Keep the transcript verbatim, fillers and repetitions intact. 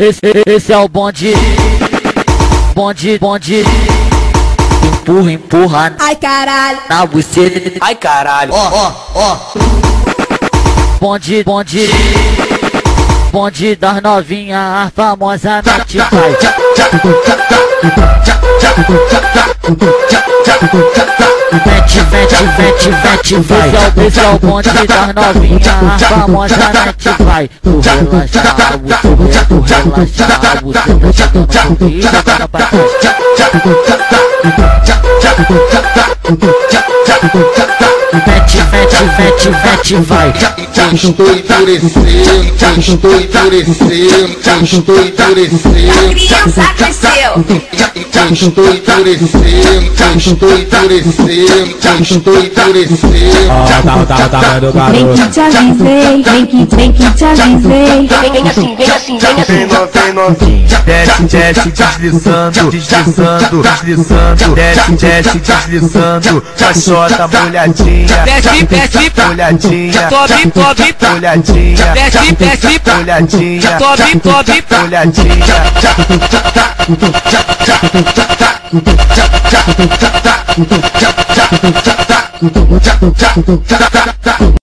Esse, esse é o bonde, bonde, bonde. Empurra, empurra. Ai caralho. Na buceta. Ai caralho. Ó, ó, ó. Bonde, bonde. Bonde das novinhas, a famosa mente vai. Mete, mete, mete, mete, vai. Esse é o bonde das novinhas, a famosa mente vai. Tu relaxa, tu relaxa, você tá chegando comigo, jogando pra trás. Mete, mete, mete, mete, vai. Estou endurecendo, estou endurecendo, estou endurecendo. A criança cresceu. Estou endurecendo, estou endurecendo, estou endurecendo. Ó, tá, tá, tá, do Vem garoto. que te avisei, vem que, vem que te avisei. Vem, vem assim, vem assim, vem assim. Vem novinha, novinha. Desce, desce, deslizando, deslizando, deslizando. Desce, desce, deslizando. Caixota molhadinha. Desce, desce, molhadinha. Sobe, sobe, molhadinha. Desce, desce, molhadinha. Sobe, sobe, molhadinha.